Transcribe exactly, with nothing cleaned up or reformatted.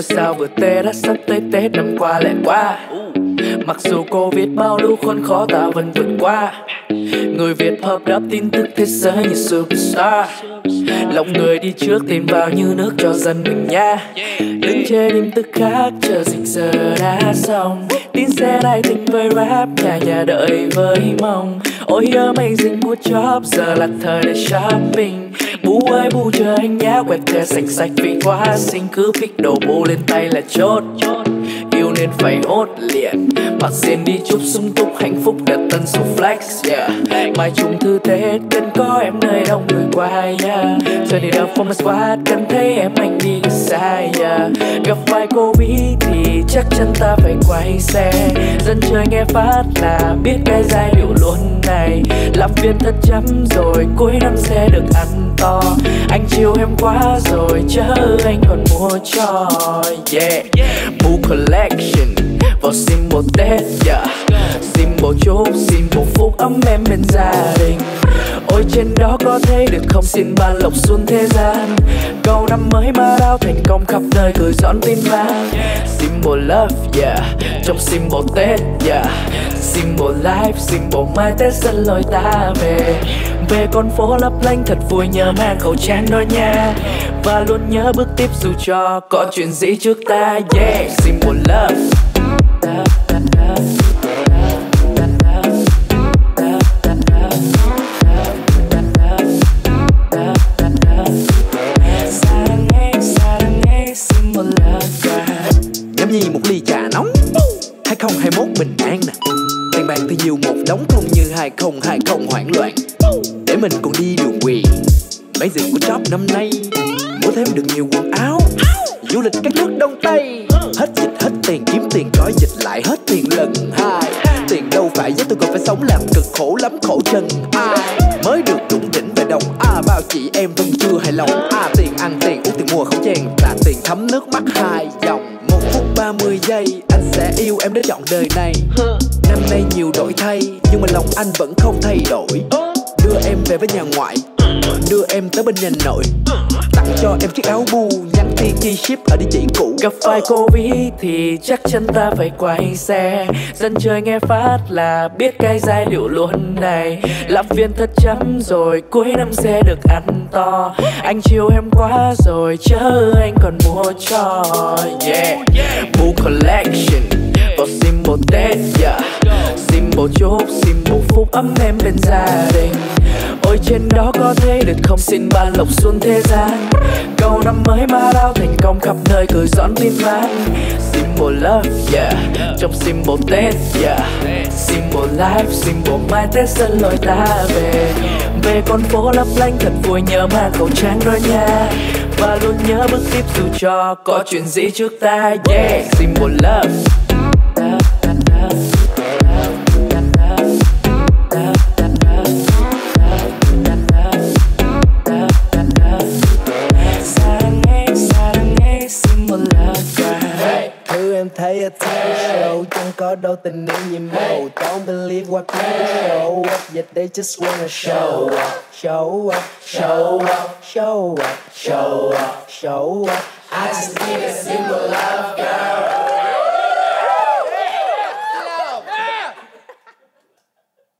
Ôi sao vừa Tết đã sắp tới Tết năm qua lại qua. Mặc dù Covid bao lũ khốn khó ta vẫn vượt qua. Người Việt hợp đáp tin tức thế giới như superstar. Lòng người đi trước tin vào như nước cho dân mình nha. Đừng chê niềm tức khác chờ dịch giờ đã xong. Tin sẽ lại tình với rap nhà nhà đợi với mong. Ôi amazing good job giờ là thời để shopping. Bú ơi bú chờ anh nhá quẹt thẻ sạch sạch vì quá xinh. Cứ pick đồ bù lên tay là chốt. Yêu nên phải hốt liền. Mặc xin đi chúc sung túc hạnh phúc đặt tân số flex yeah. Mai chung thư Tết cần có em nơi đông người qua yeah. Giờ đi đâu for my squad cần thấy em anh đi xa yeah. Gặp phải Covid thì chắc chắn ta phải quay xe. Dân chơi nghe phát là biết cái giai điệu luôn này. Làm việc thật chăm rồi cuối năm sẽ được ăn to. Anh chiều em quá rồi chớ anh còn mua cho yeah. Boo collection vào symbol Tết yeah. Symbol chúc symbol phúc ấm em bên gia đình. Ôi trên đó có thấy được không xin ban lộc xuân thế gian. Cầu năm mới ma đao thành công khắp nơi cười giòn tin vang. Symbol love yeah. Trong symbol Tết yeah. Symbol life symbol mai Tết dẫn lối ta về. Về con phố lấp lánh thật vui nhớ mang khẩu trang đó nha. Và luôn nhớ bước tiếp dù cho có chuyện gì trước ta yeah. Symbol love. Nhâm nhi một ly trà nóng hai không hai mốt bình an nè. Tiền bạc thì nhiều một đống không như hai không hai không hoảng loạn. Để mình còn đi đường quyền mấy dịch của job năm nay. Mua thêm được nhiều quần áo. Du lịch các nước Đông Tây. Hết dịch hết tiền kiếm tiền trói dịch lại hết tiền lần hai. Tiền đâu phải với tôi còn phải sống làm cực khổ lắm khổ chân ai. Mới được đụng đỉnh về đồng à, bao chị em vẫn chưa hài lòng à. Tiền ăn tiền uống tiền mua khẩu trang là tiền thấm nước mắt hai dòng. Một phút ba mươi giây anh sẽ yêu em đến trọn đời này. Năm nay nhiều đổi thay nhưng mà lòng anh vẫn không thay đổi. Đưa em về với nhà ngoại, đưa em tới bên nhà nội. Tặng cho em chiếc áo bu, nhắn tin chi ship ở địa chỉ cũ. Gặp phải Covid thì chắc chắn ta phải quay xe. Dân chơi nghe phát là biết cái giai điệu luôn này. Làm viên thật chăm rồi cuối năm sẽ được ăn to. Anh chiều em quá rồi chớ anh còn mua cho yeah. Boo collection vào symbol Tết yeah. Symbol chúc symbol phúc ấm em bên gia đình. Ôi trên đó có thấy được không xin ban lộc xuân thế gian. Cầu năm mới ma đao thành công khắp nơi cười giòn tin vang. Symbol love yeah. Trong symbol Tết yeah. Symbol life symbol mai Tết dẫn lối ta về. Về con phố lấp lánh thật vui nhớ mang khẩu trang đó nha. Và luôn nhớ bước tiếp dù cho có chuyện gì trước ta yeah. Symbol love. Em thấy ở talk show chẳng có đâu tình yêu nhiệm màu. Don't believe what people show up, yet they just wanna show up, show up, show up, show up, show up, show up. I just need a symbol of